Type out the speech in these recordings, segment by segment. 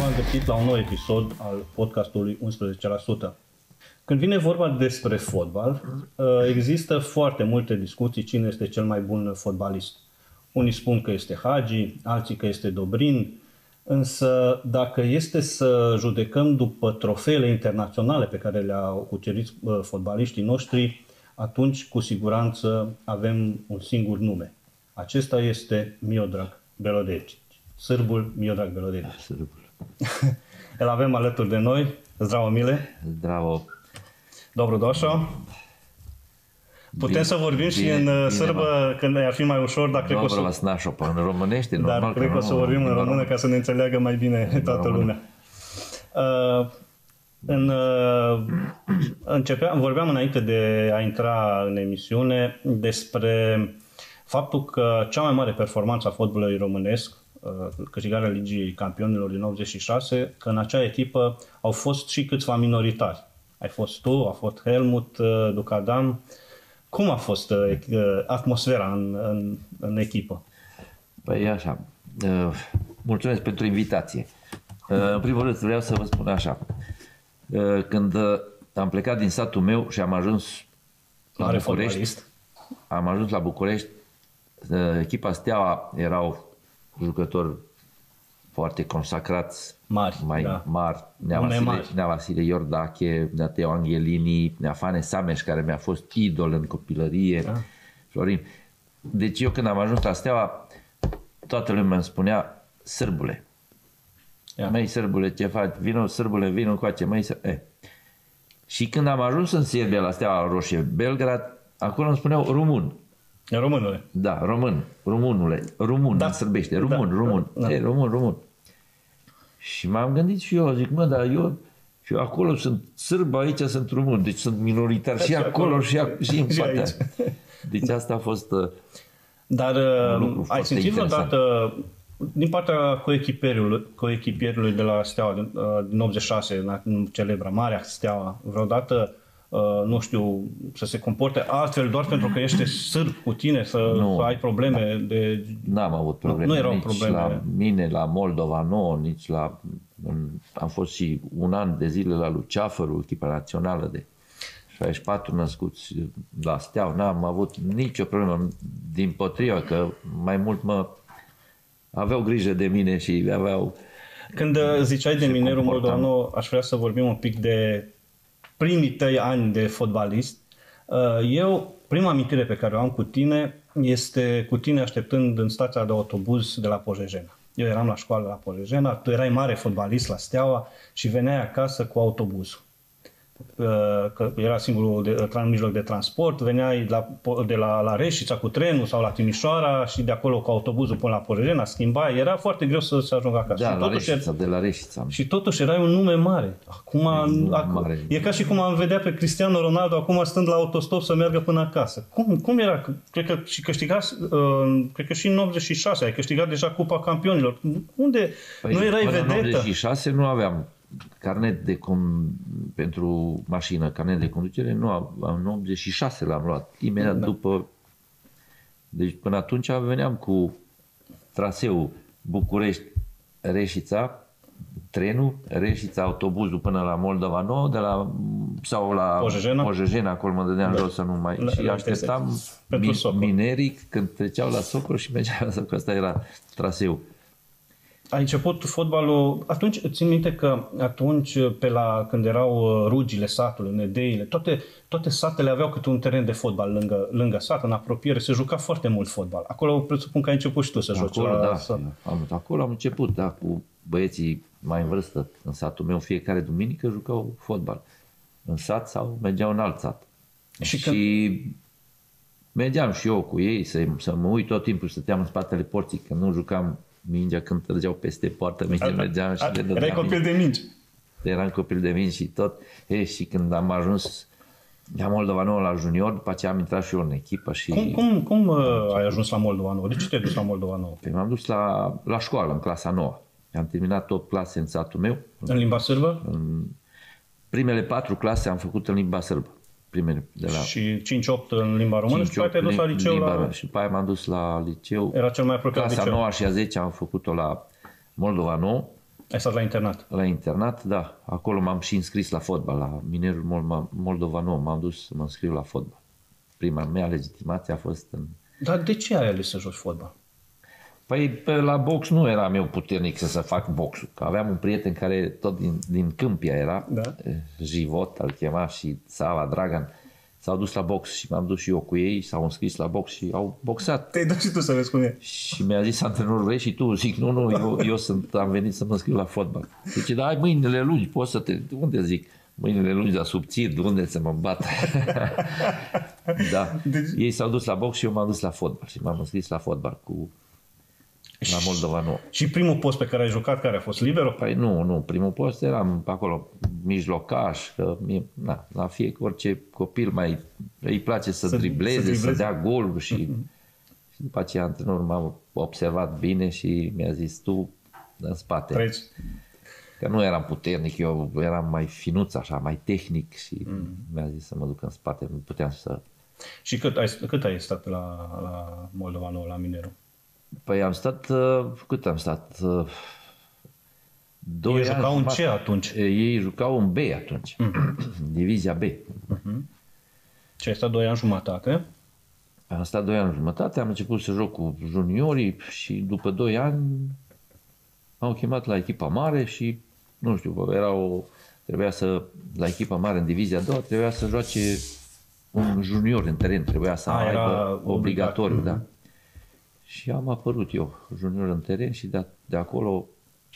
v-am găsit la un nou episod al podcastului 11%. Când vine vorba despre fotbal, există foarte multe discuții cine este cel mai bun fotbalist. Unii spun că este Hagi, alții că este Dobrin, însă dacă este să judecăm după trofeele internaționale pe care le-au cucerit fotbaliștii noștri, atunci cu siguranță avem un singur nume. Acesta este Miodrag Belodedic. Sârbul Miodrag Belodedic. Sârbul. Îl avem alături de noi. Zdravo, Mile. Zdravo. Dobro došao. Putem să vorbim și în sârbă când ar fi mai ușor, dar cred că o să... vas našao, pa în românește, normal. Dar cred că o să vorbim în română ca să ne înțeleagă mai bine toată lumea. Vorbeam înainte de a intra în emisiune despre faptul că cea mai mare performanță a fotbalului românesc, câștigarea Ligii Campionilor din 86, că în acea echipă au fost și câțiva minoritari. Ai fost tu, a fost Helmut, Ducadam. Cum a fost atmosfera în echipă? Păi așa, mulțumesc pentru invitație. În primul rând vreau să vă spun așa. Când am plecat din satul meu și am ajuns la București, echipa Steaua erau jucători foarte consacrați, mari, Nea Vasile Iordache, Nea Teo Angelini, Nea Fane Sameș, care mi-a fost idol în copilărie, Florin. Deci eu când am ajuns la Steaua, toată lumea îmi spunea: Sârbule, măi Sârbule, ce faci? Vino Sârbule, vino încoace, măi Și când am ajuns în Serbia, la Steaua Roșie Belgrad, acolo îmi spuneau român. Românule. Da, român, da. În sârbește, român. Și m-am gândit și eu, zic, dar eu acolo sunt sârb, aici sunt român, deci sunt minoritar și acolo și în partea. Deci asta a fost Dar ai simțit vreodată din partea coechipierului de la Steaua din 86, în celebra Marea Steaua, vreodată nu știu, să se comporte altfel doar pentru că ești sârb cu tine, să ai probleme de... N-am avut probleme. Nu erau nici probleme. La mine, la Moldova, nici la... Am fost și un an de zile la Luceafărul, echipa națională de 64 născuți la Steaua. N-am avut nicio problemă. Dimpotrivă, că mai mult aveau grijă de mine și aveau... Când ziceai de Minerul Moldova, aș vrea să vorbim un pic de primii tăi ani de fotbalist. Prima amintire pe care o am cu tine este cu tine așteptând în stația de autobuz de la Pozsejena. Eu eram la școală la Pozsejena, tu erai mare fotbalist la Steaua și veneai acasă cu autobuzul. Că era singurul mijloc de transport, veneai de la Reșița cu trenul sau la Timișoara și de acolo cu autobuzul până la Pozsejena, schimbai, era foarte greu să se ajungă acasă. Da, de la Reșița. Și totuși erai un nume mare. Acum e ca și cum am vedea pe Cristiano Ronaldo acum stând la autostop să meargă până acasă. Cum era? Cred că și câștigați, cred că și în 86 ai câștigat deja Cupa Campionilor. Unde? Nu erai vedetă? În 86 nu aveam carnet pentru mașină, carnet de conducere, în 86 l-am luat, imediat după. Deci până atunci veneam cu traseul București-Reșița, trenul, Reșița, autobuzul până la Moldova Nouă, sau la Pozsejena, acolo mă dădeam jos să nu mai... Și așteptam minerii când treceau la Socol și mergeau la Socol, asta era traseul. A început fotbalul, atunci țin minte că atunci când erau rugile satului, nedeile, toate satele aveau câte un teren de fotbal lângă sat, în apropiere, se juca foarte mult fotbal. Acolo presupun că ai început și tu să joci. Acolo am început, cu băieții mai în vârstă în satul meu, fiecare duminică jucau fotbal. În sat sau mergeau în alt sat. Și mergeam și eu cu ei să mă uit tot timpul, stăteam în spatele porții, că nu jucam mingea când trăgeau peste poartă, mergeam și le dădeam. Erai copil de mingi. Eram copil de mingi și tot. Și când am ajuns la Moldova Nouă la junior, după aceea am intrat și eu în echipă. Cum ai ajuns la Moldova Nouă? De ce te-ai dus la Moldova Nouă? M-am dus la școală, în clasa 9. Am terminat 8 clase în satul meu. În limba sârbă? Primele 4 clase am făcut în limba sârbă. Și 5-8 în limba română și după aia te-ai dus la liceu? Și după aia m-am dus la liceu. Era cel mai apropiat clasa 9 și a 10 am făcut-o la Moldova Nouă. Ai stat la internat? La internat, da. Acolo m-am și înscris la fotbal, la Minerul Moldova Nou. M-am dus să mă înscriu la fotbal. Prima mea legitimație a fost în... Dar de ce ai ales să joci fotbal? Păi la box nu eram eu puternic să fac boxul. Că aveam un prieten care tot din Câmpia era, da. Život, îl chema, și Sava Dragan. S-au dus la box și m-am dus și eu cu ei, s-au înscris la box și au boxat. Te-ai dus și tu să vezi cum e. Și mi-a zis antrenorul, vrei și tu? Zic, nu, eu am venit să mă înscriu la fotbal. Zice, da, ai mâinile lungi, poți să te... Unde zic? Mâinile lungi, dar subțiri, de unde să mă bat? Da. Deci... Ei s-au dus la box și eu m-am dus la fotbal și m-am înscris la fotbal la Moldova Nouă. Și primul post pe care ai jucat, care a fost libero? Păi nu, primul post eram acolo, mijlocaș, că la orice copil îi place să dribleze, să dea goluri și după aceea antrenorul m-a observat bine și mi-a zis, tu în spate. Treci. Că nu eram puternic, eu eram mai finuț așa, mai tehnic și mi-a zis să mă duc în spate, nu puteam să... Și cât ai stat la Moldova Nouă, la Mineru? Păi am stat, cât am stat? 2 ani. Ei jucau în ce atunci? Ei jucau în B atunci, divizia B. Și ai stat 2 ani jumătate? Am stat 2 ani jumătate, am început să joc cu juniorii și după 2 ani m-au chemat la echipa mare și, nu știu, la echipa mare în divizia a doua trebuia să joace un junior în teren, trebuia să aibă obligatoriu, da. Și am apărut eu, junior în teren și de acolo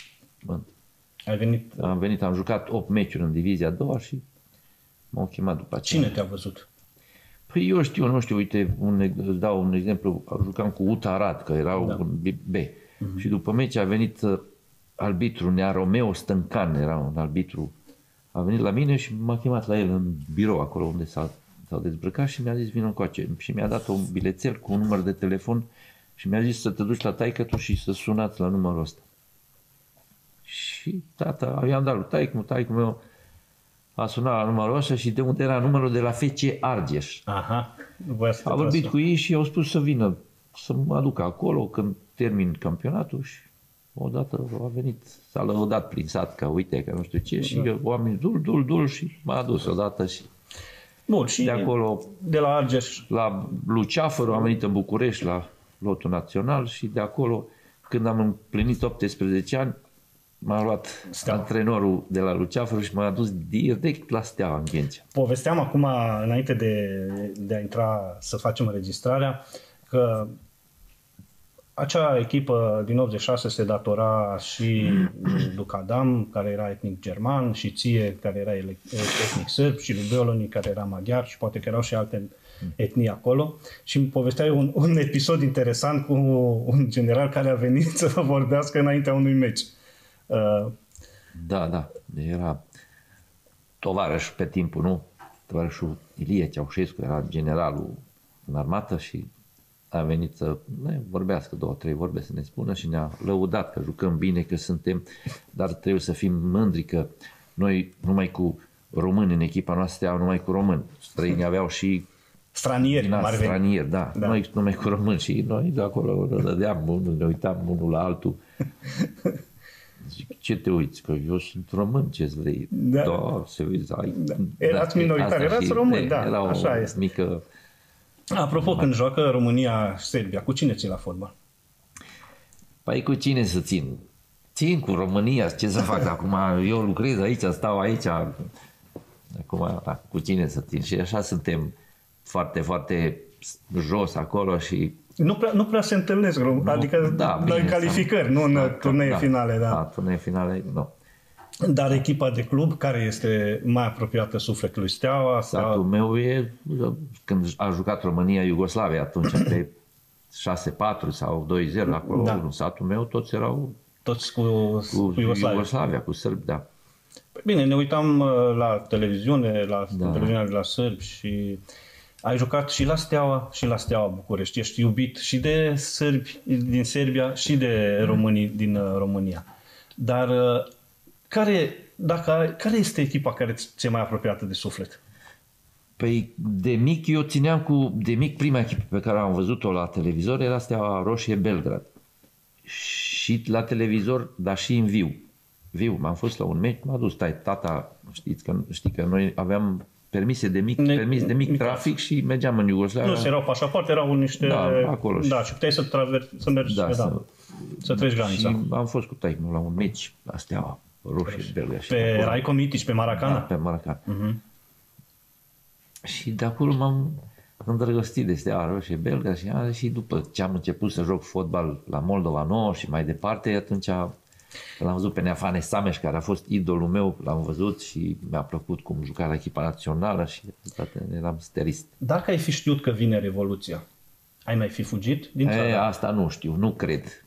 am jucat 8 meciuri în divizia a doua și m-au chemat după aceea. Cine te-a văzut? Păi eu nu știu, uite, îți dau un exemplu, jucam cu UTA Arad, că erau un B. Și după meci a venit arbitru, Nea Romeo Stâncan, era un arbitru, a venit la mine și m-a chemat la el în birou, acolo unde s-au dezbrăcat și mi-a zis vină încoace. Și mi-a dat un bilețel cu un număr de telefon și mi-a zis să te duci la taică-tu și să sunați la numărul ăsta. Și tata, i-am dat lui taică meu a sunat la numărul ăsta și de unde era numărul de la FC Argeș. Aha. A vorbit cu ei și i-au spus să vină, să mă aducă acolo când termin campionatul și odată a venit, s-a lăudat prin sat că uite că nu știu ce și oamenii dul și m-a adus odată și... Bun, și de acolo, de la Argeș la Luceafăru, am venit în București la lotul național și de acolo, când am împlinit 18 ani, m-a luat antrenorul de la Luceafăru și m-a adus direct la Steaua în Ghencea. Povesteam acum, înainte de a intra să facem înregistrarea, că acea echipă din 86 se datora și Ducadam, care era etnic german, și ție, care era etnic sârb, și lui Beoloni, care era maghiar, și poate că erau și alte etnii acolo. Și îmi povesteai un episod interesant cu un general care a venit să vorbească înaintea unui meci. Da. Era tovarăș pe timpul, nu? Tovarășul Ilie Ceaușescu era generalul în armată și a venit să ne vorbească 2-3 vorbe, să ne spună și ne-a lăudat că jucăm bine, că suntem, dar trebuie să fim mândri că noi numai cu români în echipa noastră, numai cu români. Străinii aveau și stranieri, da. Noi numai cu români și noi de acolo rădădeam, ne uitam unul la altul. Zic, ce te uiți? Că eu sunt român, ce-ți vrei? Da, se uiți. Erați minoritari, erați români, da, așa este. Mică... Apropo, când joacă România și Serbia, cu cine ții la fotbal? Păi cu cine să țin? Țin cu România, ce să fac acum? Eu lucrez aici, stau aici. Acum, cu cine să țin? Și așa suntem foarte, foarte jos acolo și... Nu prea se întâlnesc, adică în calificări, nu în turnee finale. Da, turnee finale, nu. Dar echipa de club, care este mai apropiată sufletului Steaua? Satul meu e, când a jucat România-Iugoslavia, atunci pe 6-4 sau 2-0 acolo, în satul meu toți erau cu Iugoslavia, cu sârbi, da. Bine, ne uitam la televiziune, televiziunea de la sârbi și ai jucat și la Steaua și la Steaua București. Ești iubit și de sârbi din Serbia și de românii din România. Dar care este echipa care ți-e mai apropiată de suflet? Păi de mic eu țineam prima echipă pe care am văzut-o la televizor era Steaua Roșie Belgrad. Și la televizor, dar și în viu. Viu, m-am fost la un meci, m-a dus tata, știi că noi aveam permis de mic trafic și mergeam în Iugoslavia. Nu, erau pașapoarte, erau niște... Da, acolo. Da, și puteai să mergi, să treci granița. Și am fost cu taică la un meci la Steaua Roșie, Belga. Pe Raico Mitici, pe Maracana? Da, pe Maracana. Și de acolo m-am îndrăgostit de Steaua Roșie, Belga și după ce am început să joc fotbal la Moldova Nouă și mai departe, atunci l-am văzut pe Neafane Sameș, care a fost idolul meu, l-am văzut și mi-a plăcut cum juca la echipa națională și eram sterist. Dacă ai fi știut că vine Revoluția, ai mai fi fugit din țară? Asta nu știu, nu cred.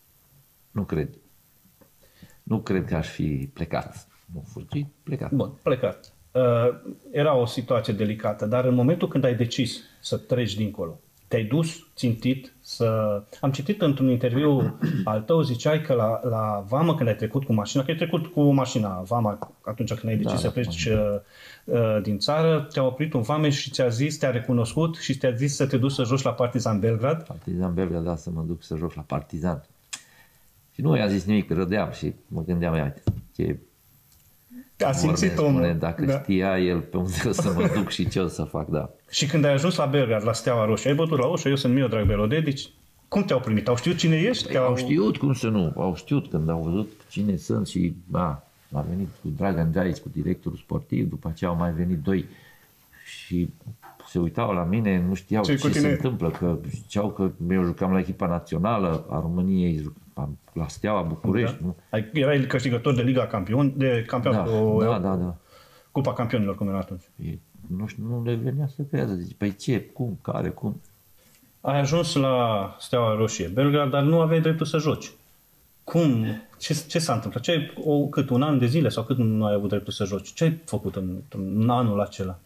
Nu cred că aș fi plecat. Nu fugit, plecat. Bun, plecat. Era o situație delicată, dar în momentul când ai decis să treci dincolo, te-ai dus țintit să... Am citit într-un interviu al tău, ziceai că la vamă, când ai trecut cu mașina, că ai trecut cu mașina vama atunci când ai decis să pleci din țară, te-a oprit un vame și ți-a zis, te-a recunoscut și ți-a zis să te duci să joci la Partizan Belgrad. Partizan Belgrad, da, să mă duc să joc la Partizan. Și nu i-a zis nimic, râdeam și mă gândeam, uite, ce... A simțit omul. Dacă știa el pe unde o să mă duc și ce o să fac, da. Și când ai ajuns la Belgrad, la Steaua Roșie, ai bătut la ușă, eu sunt Miodrag Belodedici. Cum te-au primit? Au știut cine ești? Au știut, cum să nu? Au știut când au văzut cine sunt și a venit cu Dragan Gajic, cu directorul sportiv, după aceea au mai venit doi și se uitau la mine, nu știau ce se întâmplă, că știau că eu jucam la echipa națională a României, la Steaua București. Da. Erai câștigător de Liga Campion, de campionatul da. Cupa Campionilor, cum era atunci. Nu le venea să creadă. Zice, păi ce, cum, care, cum? Ai ajuns la Steaua Roșie Belgrad, dar nu aveai dreptul să joci. Cum? Ce s-a întâmplat? Cât un an de zile sau cât nu ai avut dreptul să joci? Ce ai făcut în anul acela?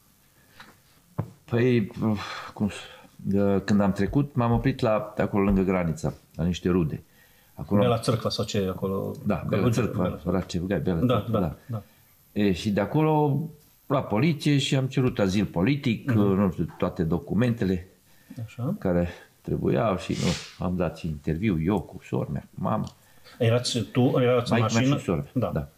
Păi, când am trecut, m-am oprit de acolo lângă granița, la niște rude. Acolo... Bela Țărcva sau ce acolo? Da, Bela Țărcva, Da. Și de acolo la poliție și am cerut azil politic, nu știu, toate documentele care trebuiau și am dat și interviu, eu cu sora mea, cu mama. Erați în mașină? Și sora mea, da.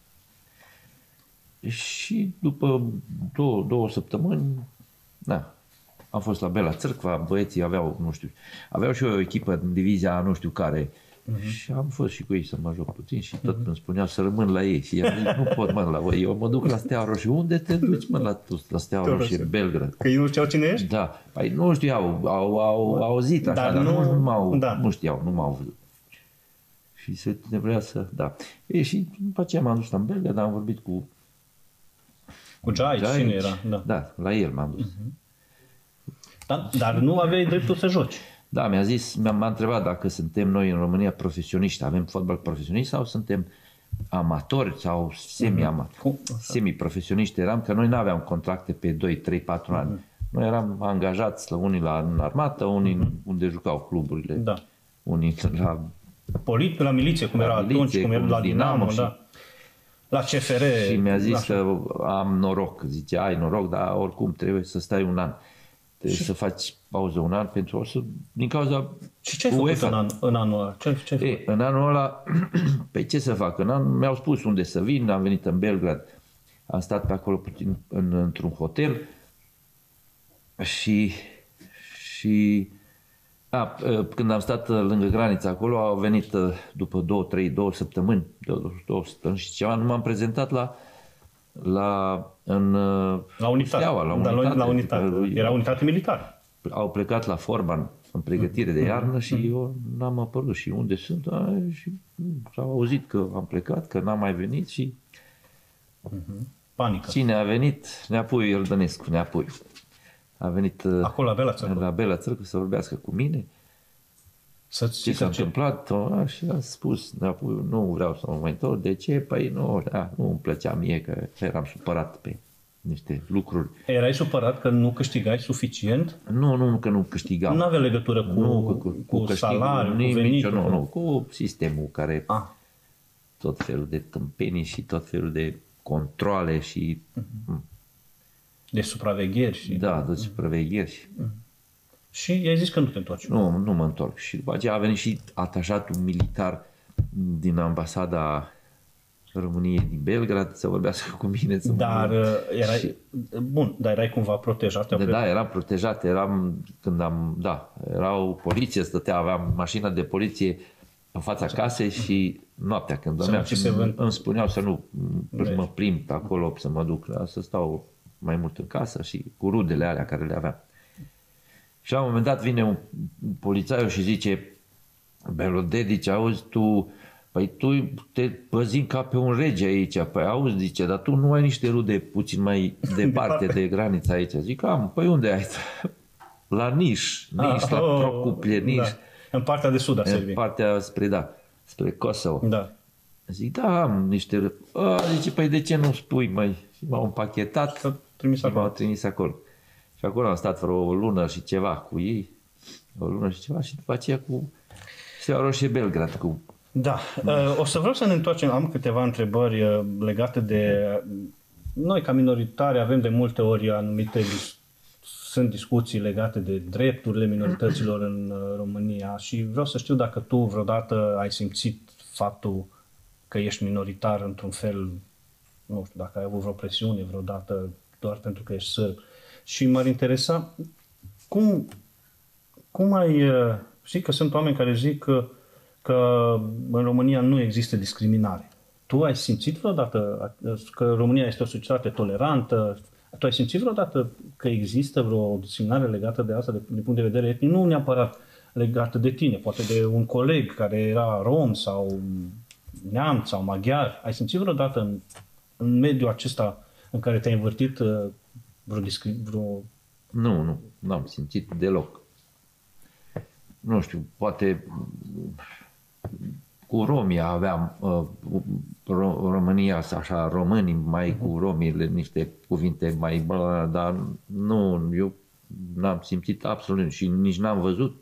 Și după două săptămâni, am fost la Bela Țărcva, băieții aveau și o echipă în divizia nu știu care și am fost și cu ei să mă joc puțin și tot îmi spuneau să rămân la ei și i-am zis, nu pot la voi, eu mă duc la Steaua Roșie. Unde te duci la Steaua Roșie, Belgrad? Că ei nu știau cine ești? Da, păi nu știau, au auzit așa, dar nu știau, nu m-au văzut. Și se trebuia să, și după aceea m-am dus la Belgrad, am vorbit cu Gajic, cine era? Da, la el m-am dus. Dar nu aveai dreptul să joci. Da, m-a întrebat dacă suntem noi în România profesioniști, avem fotbal profesioniști sau suntem amatori sau semi-profesioniști eram, că noi nu aveam contracte pe 2, 3, 4 ani. Noi eram angajați la unii în armată, unii unde jucau cluburile, unii la miliție, cum era atunci, cum era la Dinamo, la CFR. Și mi-a zis că am noroc, zice, ai noroc, dar oricum trebuie să stai un an. Trebuie să faci pauză un an din cauza Și ce ai făcut în anul ăla? În anul ăla, pe ce să fac? Mi-au spus unde să vin, am venit în Belgrad, am stat pe acolo puțin într-un hotel și când am stat lângă granița acolo, au venit după 2 săptămâni și ceva, nu m-am prezentat la unitate. La unitate. Era unitate militară. Au plecat la Forban în pregătire de iarnă și eu n-am apărut. Și unde sunt? Și s-au auzit că am plecat, că n-am mai venit și... Panică. Cine a venit? Neapuiu Iordănescu, Neapuiu. A venit acolo la Bela Țărcva să vorbească cu mine. Ce s-a întâmplat? Și a spus, Neapuiu, nu vreau să mă mai întorc. De ce? Păi nu îmi plăcea mie, că eram supărat pe niște lucruri. Erai supărat că nu câștigai suficient? Nu că nu câștigam. Nu avea legătură cu salariul, cu venitul? Nu, cu sistemul care tot felul de tâmpenii și tot felul de controle și... De supravegheri. De supravegheri. Și i-ai zis că nu te întorci. Nu mă întorc. Și după aceea a venit și atașatul militar din ambasada României din Belgrad să vorbească cu mine. Dar erai cumva protejat? Da, eram protejat, erau poliție, aveam mașina de poliție în fața casei și noaptea când dormeam îmi spuneau să nu mă plimb pe acolo, să mă duc, să stau mai mult în casă și cu rudele alea care le aveam. Și la un moment dat vine un polițaiu și zice: Belodedici, auzi, tu te păzim ca pe un rege aici. Păi auzi, zice, dar tu nu ai niște rude puțin mai departe de granița aici. Zic, păi unde ai? La Niș, la Procuplje, Niș. Da. În partea de sud a Serbiei. În partea spre Kosovo. Da. Zic, da, am niște... Zice, păi de ce nu spui, măi? Și m-au împachetat și m-au trimis acolo. Și acolo am stat vreo lună și ceva cu ei. O lună și ceva și după aceea cu Steaua Roșie Belgrad. Da. O să vreau să ne întoarcem. Am câteva întrebări legate de... Noi, ca minoritari, avem de multe ori anumite... Sunt discuții legate de drepturile minorităților în România și vreau să știu dacă tu vreodată ai simțit faptul că ești minoritar într-un fel, nu știu, dacă ai avut vreo presiune vreodată doar pentru că ești sârb. Și m-ar interesa cum ai... Știi că sunt oameni care zic că în România nu există discriminare. Tu ai simțit vreodată că România este o societate tolerantă? Tu ai simțit vreodată că există vreo discriminare legată de asta din punct de vedere etnic? Nu neapărat legată de tine, poate de un coleg care era rom sau neamț sau maghiar. Ai simțit vreodată în mediul acesta în care te-ai învârtit vreo... Nu am simțit deloc. Nu știu, poate cu romii aveam, România, așa, românii mai cu romii, niște cuvinte mai, dar nu, eu n-am simțit absolut și nici n-am văzut.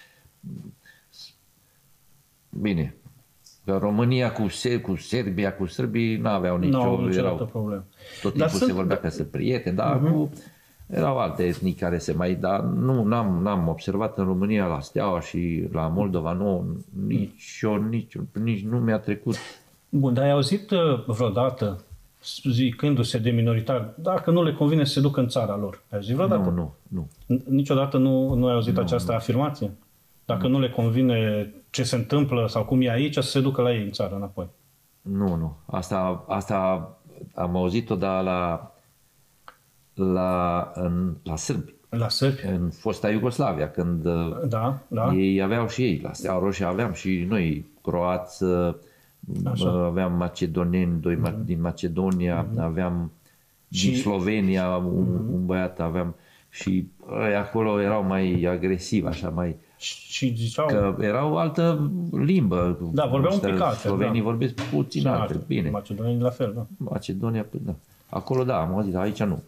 Bine, că România cu Serbia, cu sârbii n-aveau nicio problemă. Tot timpul se vorbea că sunt prieteni, dar erau alte etnii care dar n-am observat în România la Steaua și la Moldova, nici nu mi-a trecut. Bun, dar ai auzit vreodată, zicându-se de minoritar, dacă nu le convine să se ducă în țara lor? Ai auzit vreodată? Nu. Niciodată nu ai auzit această afirmație? Dacă nu le convine ce se întâmplă sau cum e aici, să se ducă la ei în țară înapoi? Nu. Asta am auzit-o, dar la sârbi. La sârbi? În fosta Iugoslavia, când ei aveau și ei, la Steaua Roșie aveam și noi croați, aveam macedoneni, din Macedonia, aveam din Slovenia un băiat, aveam și acolo erau mai agresivi, așa, mai... Și ziceau... Că erau altă limbă. Da, vorbeau un pic altfel. Slovenii vorbesc puțin altfel, bine. Macedonii la fel, da. Macedonia, da. Acolo da, am auzit, aici nu.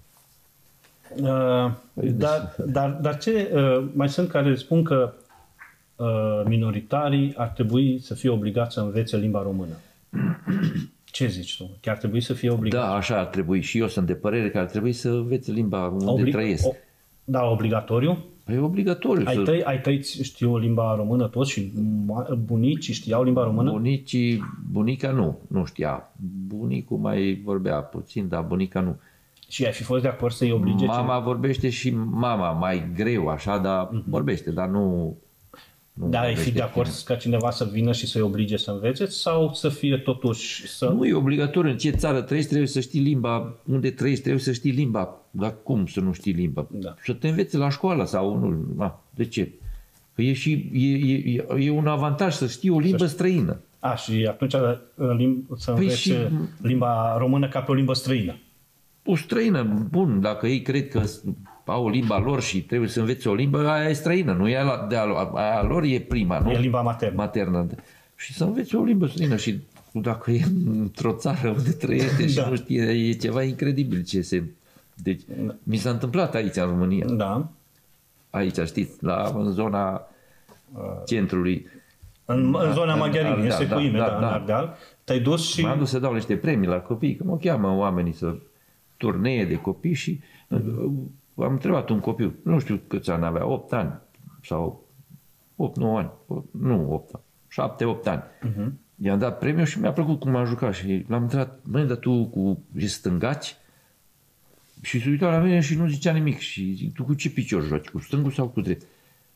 Dar ce mai sunt care spun că minoritarii ar trebui să fie obligați să învețe limba română? Ce zici tu? Chiar ar trebui să fie obligați? Da, așa ar trebui. Și eu sunt de părere că ar trebui să învețe limba unde trăiesc. Da, obligatoriu? E obligatoriu. Ai tăi știu limba română toți și bunicii știau limba română? Bunica nu știa. Bunicul mai vorbea puțin, dar bunica nu. Și ai fi fost de acord să-i oblige? Mama vorbește și mama, mai greu așa, dar vorbește, dar nu... Dar ai fi de acord ca cineva să vină și să-i oblige să învețe sau să fie totuși... Nu e obligatoriu. În ce țară trăiești trebuie să știi limba. Unde trăiești trebuie să știi limba. Dar cum să nu știi limba? Da. Să te înveți la școală sau nu. De ce? Că e un avantaj să știi o limbă străină. Și atunci să înveți limba română ca pe o limbă străină. O străină, bun, dacă ei cred că au limba lor și trebuie să învețe o limbă, aia e străină, nu e aia lor e prima, nu? E limba maternă. Și să învețe o limbă străină și dacă e într-o țară unde trăiește și nu știe, e ceva incredibil ce se... Deci, mi s-a întâmplat aici în România. Da. Aici, știți, în zona centrului. În zona Maghiarini, este cu Ime, în Ardeal. Te-ai dus și... M-am dus să dau niște premii la copii, că mă cheamă oamenii să turnee de copii și am întrebat un copil, nu știu câți ani avea, 8 ani sau 8-9 ani, nu 8 ani, 7-8 ani. I-am dat premiu și mi-a plăcut cum a jucat și l-am întrebat, băi, dar tu ești stângaci? Și se uita la mine și nu zicea nimic. Și zic, tu cu ce picior joci? Cu stângul sau cu drept?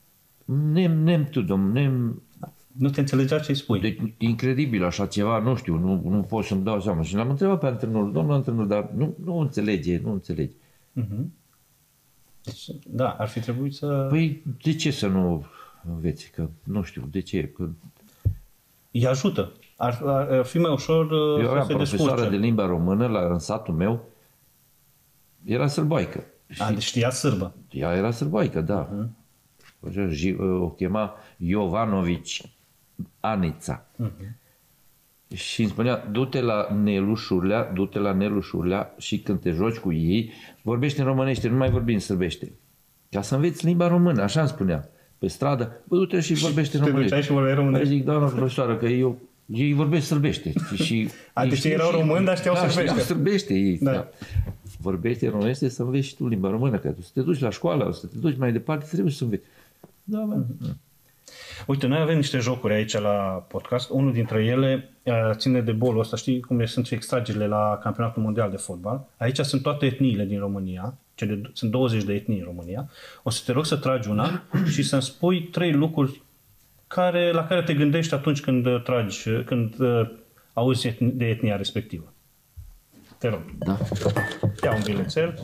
Nu te înțelegea ce îi spui. Deci, incredibil așa ceva, nu știu, nu pot să-mi dau seama. Și l-am întrebat pe antrenor, domnul antrenor, dar nu înțelege. Uh-huh. Deci, da, ar fi trebuit să... Păi, de ce să nu înveți? Că nu știu, de ce? Că... Îi ajută. Ar fi mai ușor eu aveam profesoară de limba română în satul meu, era sârboaică. Deci știa sârbă. Ea era sârboaică, da. O chema Jovanović Anița. Și îmi spunea, du-te la Nelu Șurlea și când te joci cu ei, vorbește în românește, nu mai vorbi în sârbește. Ca să înveți limba română, așa îmi spunea. Pe stradă, bă, du-te și vorbește în românește. Și vorbeai românește. Zic, doamna profesoară, că ei vorbesc sârbește. Deci erau români, dar știau sârbește. Știau sârbește ei. Da. Vorbește românește să înveți și tu limba română, că să te duci la școală, să te duci mai departe, trebuie să înveți. Da, Uite, noi avem niște jocuri aici la podcast. Unul dintre ele ține de bolul ăsta. Știi cum sunt și extragerile la Campionatul Mondial de Fotbal? Aici sunt toate etniile din România. Sunt 20 de etnii în România. O să te rog să tragi una și să-mi spui 3 lucruri la care te gândești atunci când auzi de etnia respectivă. Te rog. Da. Ia un bilețel.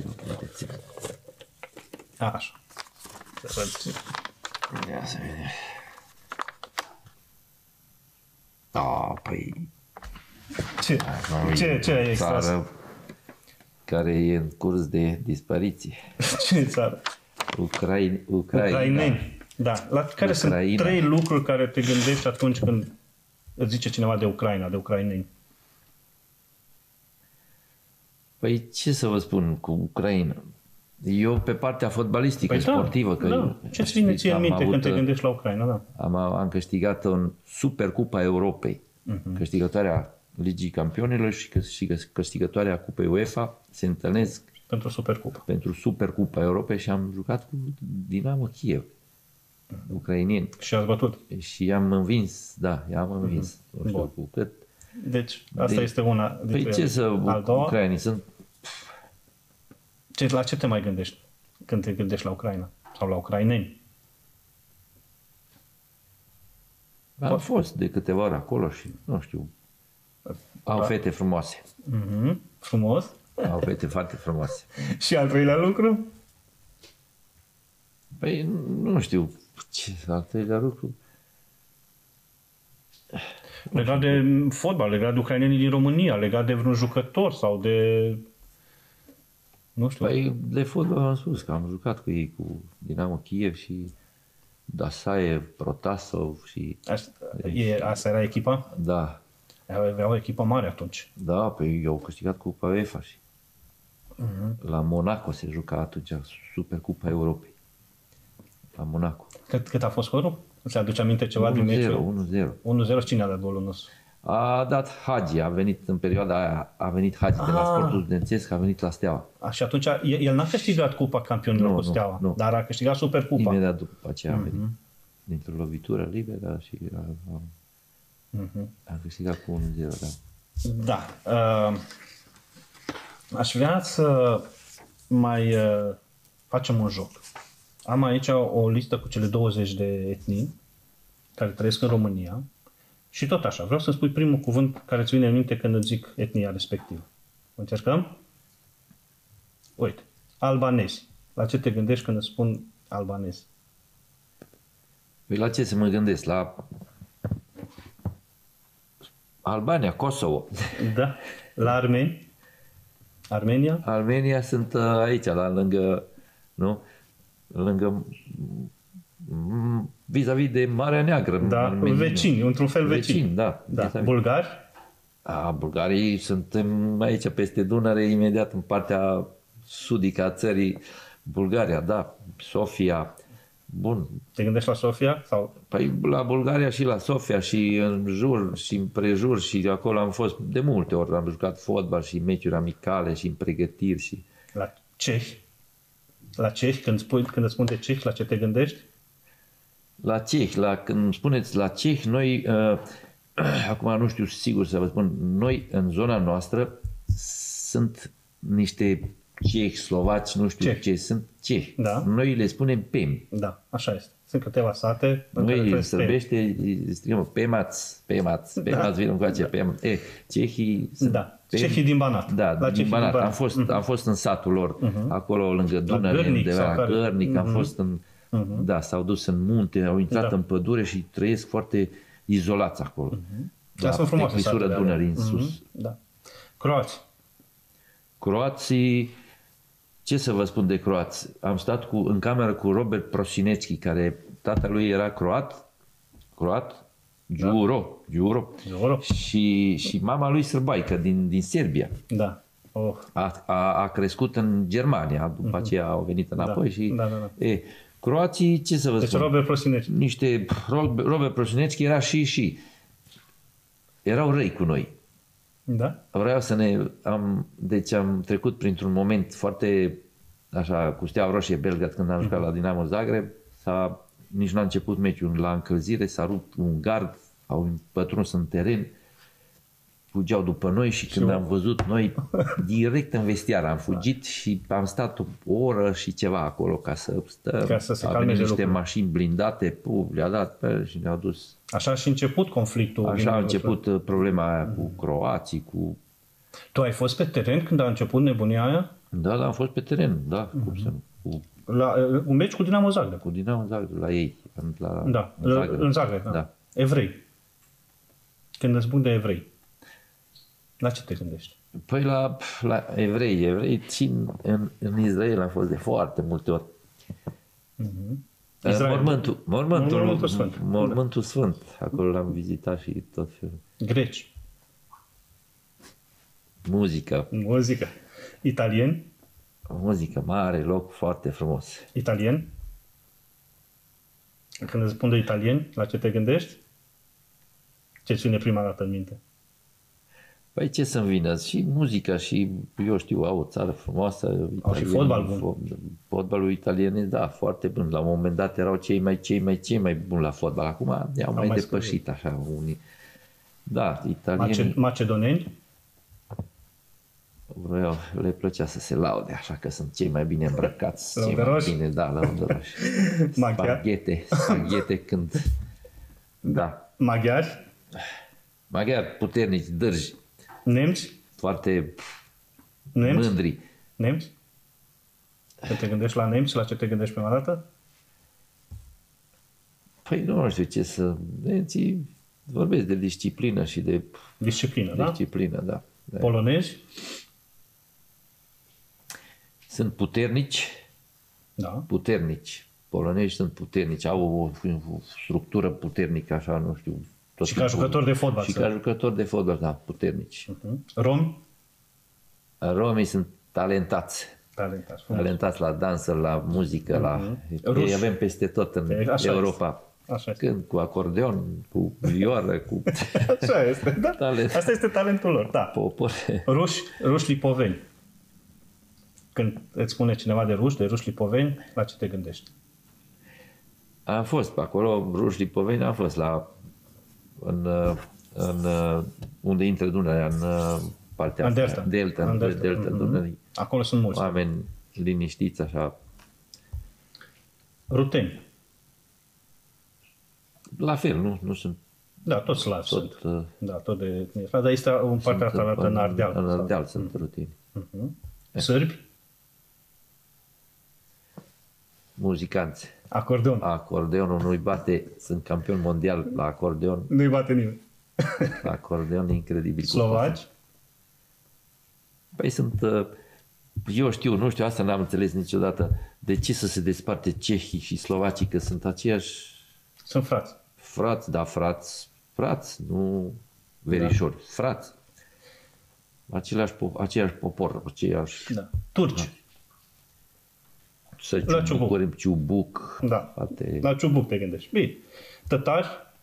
Așa. Ia să vedem. Păi... Ce ai extras? Țară care e în curs de dispariție. Ce țară? Ucraineni. Da. La care sunt 3 lucruri care te gândești atunci când îți zice cineva de Ucraina, de ucraineni? Păi ce să vă spun cu Ucraina? Eu pe partea fotbalistică, sportivă. Că ce-ți vine ție în minte când te gândești la Ucraina? Da. Am câștigat în Supercupa Europei. Câștigătoarea Ligii Campionilor și câștigătoarea Cupei UEFA se întâlnesc pentru Supercupa Europei și am jucat cu Dinamo Kiev, ucraineni. Și ați bătut? Și i-am învins, i-am învins. Nu știu cu cât. Deci asta este una dintre Păi ce să ucrainii sunt? La ce te mai gândești când te gândești la Ucraina? Sau la ucraineni? Am fost de câteva ori acolo și, nu știu, au fete frumoase. Frumos? Au fete foarte frumoase. Și al treilea lucru? Păi, nu știu, ce al treilea lucru? Legat de fotbal, legat de ucrainenii din România, legat de vreun jucător sau de... Nu știu. Păi, de fotbal am spus că am jucat cu ei, cu Dinamo Kiev și Dasaev, Protasov și... Asta era echipa? Da. Aveau o echipă mare atunci. Da, păi eu au câștigat Cupa UEFA și la Monaco se juca atunci Supercupa Europei. La Monaco. Cât a fost scorul? Îți aduce aminte ceva din meciul? 1-0. 1-0. Cine a dat golul nostru? A dat Hagi, a venit în perioada aia, de la Sportul Studențesc, a venit la Steaua. Și atunci, el n-a câștigat Cupa Campionilor cu Steaua, nu. dar a câștigat Supercupa. Imediat după aceea a venit. Dintr-o lovitură liberă și a câștigat cu 1-0, da. Da. Aș vrea să mai facem un joc. Am aici o listă cu cele 20 de etnii care trăiesc în România și tot așa. Vreau să spui primul cuvânt care îți vine în minte când îți zic etnia respectivă. Încercăm? Uite. Albanezi. La ce te gândești când îți spun albanezi? Păi la ce să mă gândesc? La Albania, Kosovo. Da. La armeni? Armenia? Armenia sunt aici, lângă, nu? Lângă, vis-a-vis de Marea Neagră. Da, vecini, într-un fel vecini. Da. Bulgari? Bulgarii suntem aici peste Dunăre, imediat în partea sudică a țării, Bulgaria, da, Sofia. Bun. Te gândești la Sofia? Sau? Păi la Bulgaria și la Sofia și în jur și în prejur și acolo am fost de multe ori. Am jucat fotbal și meciuri amicale și în pregătiri. Și... La cehi? La cehi? Când îți spun de cehi, la ce te gândești? La cehi. Când spuneți la cehi, noi acum nu știu sigur să vă spun, noi în zona noastră sunt niște cehi, slovaci, nu știu ce, sunt cehi. Da. Noi le spunem pemi. Da, așa este. Sunt câteva sate. Noi în sărbește strigăm pemați, vină încoace, cehii sunt Cehii din Banat. Da, din Banat. Am fost în satul lor, acolo lângă Dunăre, undeva la Gărnic, am fost în... Da, s-au dus în munte, au intrat în pădure și trăiesc foarte izolați acolo. Da, sunt frumoase satele Dunării în sus. Da. Croați. Croații, ce să vă spun de croați? Am stat în cameră cu Robert Prosinecki, care tatălui era croat, Giuro. Și mama lui sârbaică din Serbia. Da. A crescut în Germania, după aceea au venit înapoi și... Croații, ce să vă spun? Robert Prosinecki. Robert Prosinecki era și. Erau răi cu noi. Da? Vreau să Deci am trecut printr-un moment foarte așa, cu Steaua Roșie Belgrad, când am jucat la Dinamo Zagreb, nici n-a început meciul, la încălzire s-a rupt un gard, au pătruns în teren, fugeau după noi și când am văzut noi, direct în vestiar am fugit și am stat o oră și ceva acolo ca să stăm. Ca să se calmeze niște mașini blindate, le-a dat pe și ne-au dus. Așa și început conflictul. Așa a început problema aia cu croații, cu... Tu ai fost pe teren când a început nebunia aia? Da, am fost pe teren, da. La un meci cu Dinamo Zagreb. Cu Dinamo Zagreb, la ei. În Zagreb, da. Evrei. Când îți spun de evrei, la ce te gândești? Păi la evrei. Evrei țin în Israel, am fost de foarte multe ori. Mormântul Sfânt. Acolo l-am vizitat și tot felul. Greci. Muzică. Italieni. Muzică mare, loc foarte frumos. Italieni. Când îți spun de italieni, la ce te gândești? Ce ține prima dată în minte? Păi ce să-mi vină? Și muzica și, eu știu, au o țară frumoasă. Au și fotbal bun. Fotbalul italienesc, da, foarte bun. La un moment dat erau cei mai buni la fotbal. Acum i-au mai depășit așa unii. Da, italienii... Macedoneni? Le plăcea să se laude, așa că sunt cei mai bine îmbrăcați. Cei mai bine, da, lăudăroși. Spaghete când... Da. Maghiari puternici, dârji. Nemți? Foarte mândri. Nemți? Când te gândești la nemți, la ce te gândești prima dată? Păi nu știu ce să... Nemții vorbesc de disciplină și de... Disciplină, da. Polonezi? Sunt puternici. Da. Puternici. Polonezi sunt puternici. Au o structură puternică, așa, nu știu... Și ca jucători de fotbal. Și ca jucători de fotbal, da, puternici. Romi? Romii sunt talentați. Talentați la dansă, la muzică, Ei avem peste tot în Europa. Când cu acordeon, cu vioară, cu... Așa este, da. Asta este talentul lor, da. Ruși lipoveni. Când îți spune cineva de ruși lipoveni, la ce te gândești? Am fost pe acolo, ruși lipoveni, am fost în unde intră Dunărea, în partea asta. Delta Dunării. Acolo sunt mulți. Oameni liniștiți, așa. Ruteni. La fel, nu sunt. Da, toți slavi sunt. Da, tot de... Dar este un partea asta arată în Ardeal. În Ardeal sunt rutini. Sârbi? Muzicanți. Acordeonul nu-i bate, sunt campion mondial la acordeon. Nu-i bate nimeni. La acordeon e incredibil. Slovaci? Păi sunt, eu nu știu, asta n-am înțeles niciodată. De ce să se desparte cehii și slovacii, că sunt aceiași... Sunt frați. Frați, nu verișori, frați. Aceiași popor, aceiași... Da. Turci. La Ciubuc. Da, la Ciubuc te gândești. Bine. Tătari?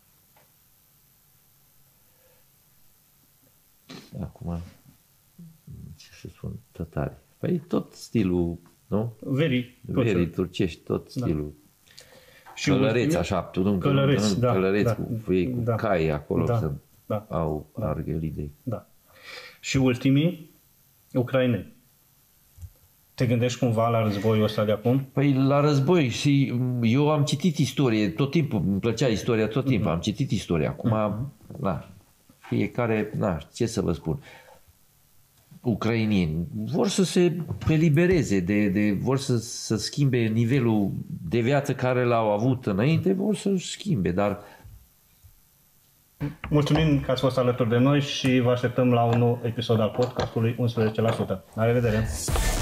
Acum, ce să spun, tătari. Păi tot stilul, nu? Verii turcești, tot stilul. Și călăreți, așa, călăreți, cu cai acolo. Da. Sunt. au arghelidei. Da. Și ultimii, ucraineni. Te gândești cumva la războiul ăsta de acum? Păi la război și eu am citit istorie tot timpul, îmi plăcea istoria tot timpul, am citit istoria. Acum, fiecare, ce să vă spun, ucrainieni vor să se elibereze, vor să schimbe nivelul de viață care l-au avut înainte, vor să schimbe, dar... Mulțumim că ați fost alături de noi și vă așteptăm la un nou episod al podcastului 11%. La revedere!